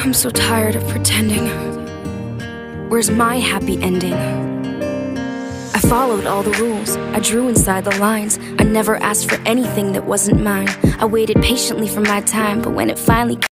I'm so tired of pretending. Where's my happy ending? I followed all the rules, I drew inside the lines. I never asked for anything that wasn't mine. I waited patiently for my time, but when it finally came,